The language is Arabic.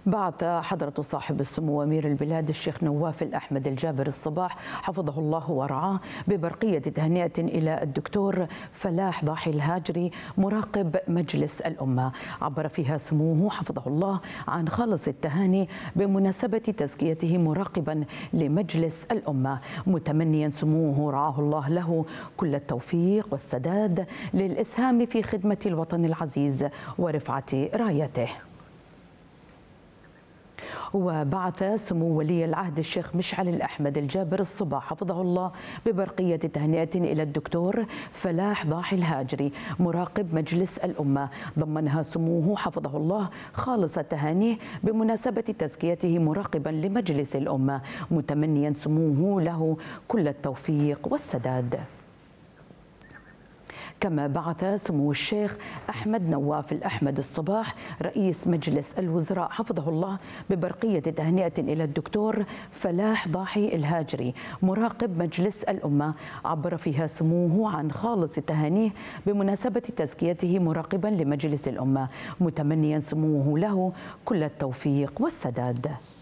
بعث حضرة صاحب السمو أمير البلاد الشيخ نواف الأحمد الجابر الصباح حفظه الله ورعاه ببرقية تهنئة إلى الدكتور فلاح ضاحي الهاجري مراقب مجلس الأمة. عبر فيها سموه حفظه الله عن خالص التهاني بمناسبة تزكيته مراقبا لمجلس الأمة، متمنيا سموه رعاه الله له كل التوفيق والسداد للإسهام في خدمة الوطن العزيز ورفعة رايته. وبعث سمو ولي العهد الشيخ مشعل الأحمد الجابر الصباح حفظه الله ببرقية تهنئة إلى الدكتور فلاح ضاحي الهاجري مراقب مجلس الأمة، ضمنها سموه حفظه الله خالص تهانيه بمناسبة تزكيته مراقبا لمجلس الأمة، متمنيا سموه له كل التوفيق والسداد. كما بعث سمو الشيخ أحمد نواف الأحمد الصباح رئيس مجلس الوزراء حفظه الله ببرقية تهنئة إلى الدكتور فلاح ضاحي الهاجري مراقب مجلس الأمة. عبر فيها سموه عن خالص تهانيه بمناسبة تزكيته مراقبا لمجلس الأمة، متمنيا سموه له كل التوفيق والسداد.